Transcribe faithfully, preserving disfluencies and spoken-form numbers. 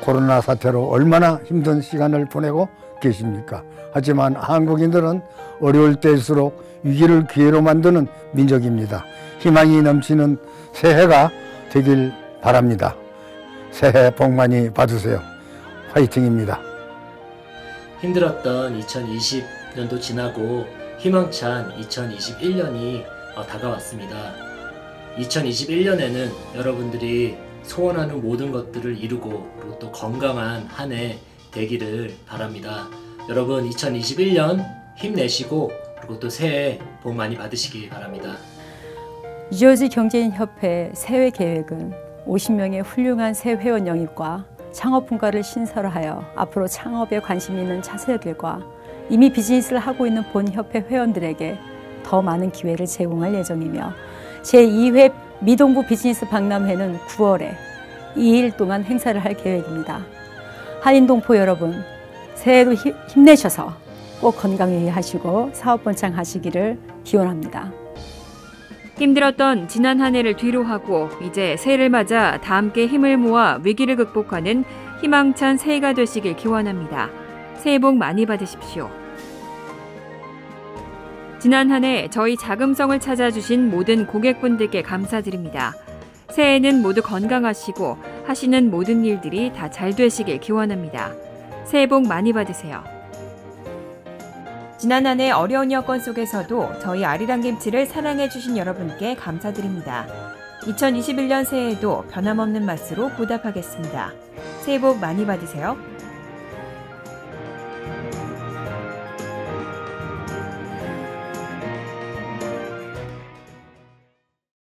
코로나 사태로 얼마나 힘든 시간을 보내고 계십니까? 하지만 한국인들은 어려울 때일수록 위기를 기회로 만드는 민족입니다. 희망이 넘치는 새해가 되길 바랍니다. 새해 복 많이 받으세요. 화이팅입니다. 힘들었던 이천이십 년도 지나고 희망찬 이천이십일 년이 다가왔습니다. 이천이십일 년에는 여러분들이 소원하는 모든 것들을 이루고 그리고 또 건강한 한 해 되기를 바랍니다. 여러분 이천이십일 년 힘내시고 그리고 또 새해 복 많이 받으시기 바랍니다. 뉴저지 경제인협회 새해 계획은 오십 명의 훌륭한 새 회원 영입과 창업 분과를 신설하여 앞으로 창업에 관심 있는 차세들과 이미 비즈니스를 하고 있는 본 협회 회원들에게 더 많은 기회를 제공할 예정이며 제이 회 미동부 비즈니스 박람회는 구월에 이 일 동안 행사를 할 계획입니다. 한인동포 여러분, 새해도 힘내셔서 꼭 건강 유의하시고 사업 번창하시기를 기원합니다. 힘들었던 지난 한 해를 뒤로하고 이제 새해를 맞아 다 함께 힘을 모아 위기를 극복하는 희망찬 새해가 되시길 기원합니다. 새해 복 많이 받으십시오. 지난 한 해 저희 자금성을 찾아주신 모든 고객분들께 감사드립니다. 새해에는 모두 건강하시고 하시는 모든 일들이 다 잘 되시길 기원합니다. 새해 복 많이 받으세요. 지난 한 해 어려운 여건 속에서도 저희 아리랑 김치를 사랑해주신 여러분께 감사드립니다. 이천이십일 년 새해에도 변함없는 맛으로 보답하겠습니다. 새해 복 많이 받으세요.